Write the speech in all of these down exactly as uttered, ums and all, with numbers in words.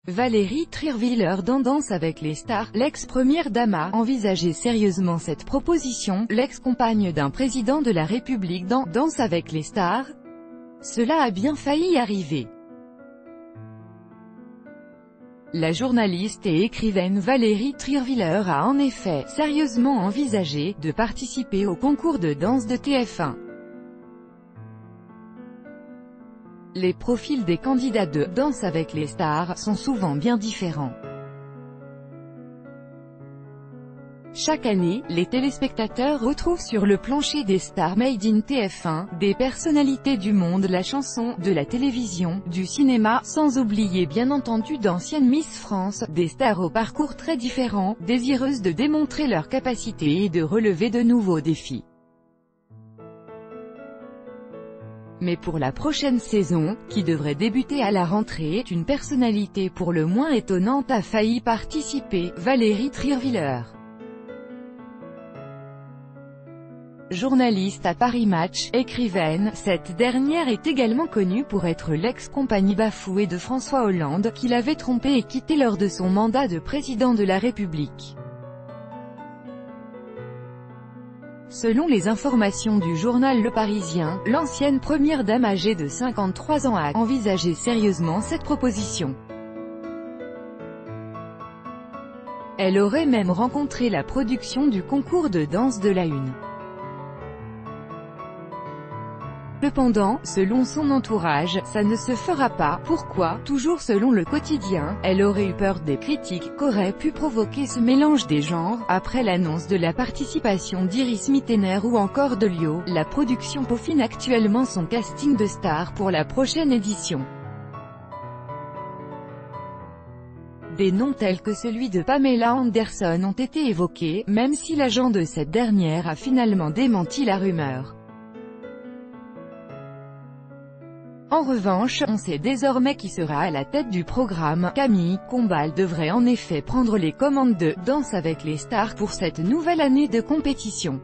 Valérie Trierweiler dans Danse avec les stars, l'ex-première dame a envisagé sérieusement cette proposition, l'ex-compagne d'un président de la République dans Danse avec les stars. Cela a bien failli arriver. La journaliste et écrivaine Valérie Trierweiler a en effet sérieusement envisagé de participer au concours de danse de T F un. Les profils des candidats de Danse avec les stars sont souvent bien différents. Chaque année, les téléspectateurs retrouvent sur le plancher des stars made in T F un, des personnalités du monde, la chanson, de la télévision, du cinéma, sans oublier bien entendu d'anciennes Miss France, des stars au parcours très différents, désireuses de démontrer leurs capacités et de relever de nouveaux défis. Mais pour la prochaine saison, qui devrait débuter à la rentrée, une personnalité pour le moins étonnante a failli participer, Valérie Trierweiler. Journaliste à Paris Match, écrivaine, cette dernière est également connue pour être l'ex-compagne bafouée de François Hollande, qui l'avait trompée et quitté lors de son mandat de président de la République. Selon les informations du journal Le Parisien, l'ancienne première dame âgée de cinquante-trois ans a envisagé sérieusement cette proposition. Elle aurait même rencontré la production du concours de danse de la Une. Cependant, selon son entourage, ça ne se fera pas. Pourquoi? Toujours selon Le Quotidien, elle aurait eu peur des critiques qu'aurait pu provoquer ce mélange des genres. Après l'annonce de la participation d'Iris Mittener ou encore de Lio, la production peaufine actuellement son casting de stars pour la prochaine édition. Des noms tels que celui de Pamela Anderson ont été évoqués, même si l'agent de cette dernière a finalement démenti la rumeur. En revanche, on sait désormais qui sera à la tête du programme. Camille Combal devrait en effet prendre les commandes de Danse avec les stars pour cette nouvelle année de compétition.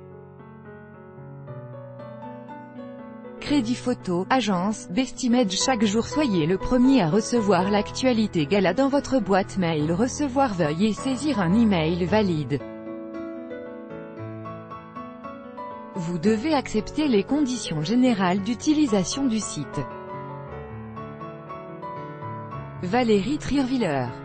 Crédit photo, agence, Bestimage. Chaque jour soyez le premier à recevoir l'actualité gala dans votre boîte mail. Recevoir, veuillez saisir un email valide. Vous devez accepter les conditions générales d'utilisation du site. Valérie Trierweiler.